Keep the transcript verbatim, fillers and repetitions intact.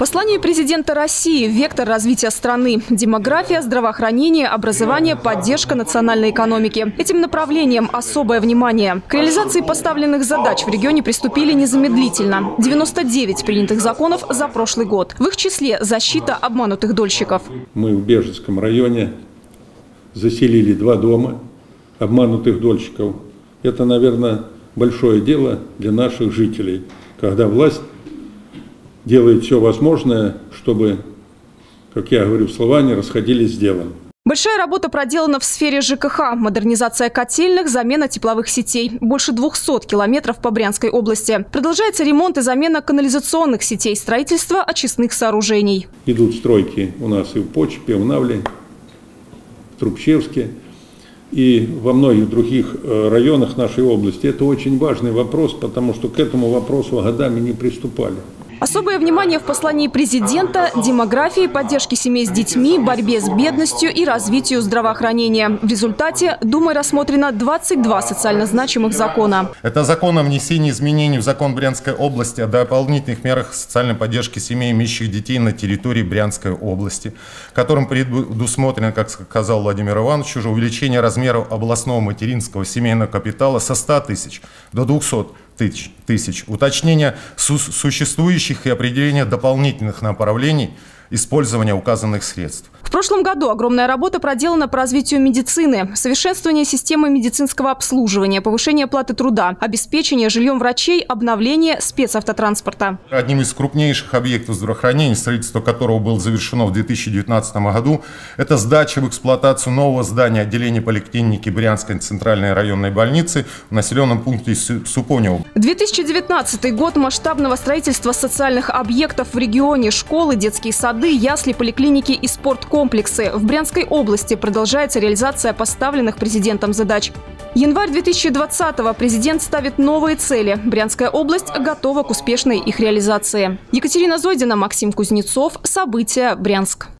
Послание президента России – вектор развития страны. Демография, здравоохранение, образование, поддержка национальной экономики. Этим направлением особое внимание. К реализации поставленных задач в регионе приступили незамедлительно. девяносто девять принятых законов за прошлый год. В их числе защита обманутых дольщиков. Мы в Бежецком районе заселили два дома обманутых дольщиков. Это, наверное, большое дело для наших жителей, когда власть делает все возможное, чтобы, как я говорю, слова не расходились с делом. Большая работа проделана в сфере ЖКХ. Модернизация котельных, замена тепловых сетей. Больше двухсот километров по Брянской области. Продолжается ремонт и замена канализационных сетей, строительство очистных сооружений. Идут стройки у нас и в Почепе, и в Навле, в Трубчевске и во многих других районах нашей области. Это очень важный вопрос, потому что к этому вопросу годами не приступали. Особое внимание в послании президента – демографии, поддержке семей с детьми, борьбе с бедностью и развитию здравоохранения. В результате Думой рассмотрено двадцать два социально значимых закона. Это закон о внесении изменений в закон Брянской области о дополнительных мерах социальной поддержки семей, имеющих детей на территории Брянской области, которым предусмотрено, как сказал Владимир Иванович, уже увеличение размеров областного материнского семейного капитала со ста тысяч до двухсот тысяч, уточнение существующих и определение дополнительных направлений использования указанных средств. В прошлом году огромная работа проделана по развитию медицины, совершенствование системы медицинского обслуживания, повышение оплаты труда, обеспечение жильем врачей, обновление спецавтотранспорта. Одним из крупнейших объектов здравоохранения, строительство которого было завершено в две тысячи девятнадцатом году, это сдача в эксплуатацию нового здания отделения поликлиники Брянской центральной районной больницы в населенном пункте Супонево. две тысячи девятнадцатый год масштабного строительства социальных объектов в регионе: школы, детские сады, ясли, поликлиники и спорткомплексы. В Брянской области продолжается реализация поставленных президентом задач. Январь две тысячи двадцатого. Президент ставит новые цели. Брянская область готова к успешной их реализации. Екатерина Зойдина, Максим Кузнецов. События. Брянск.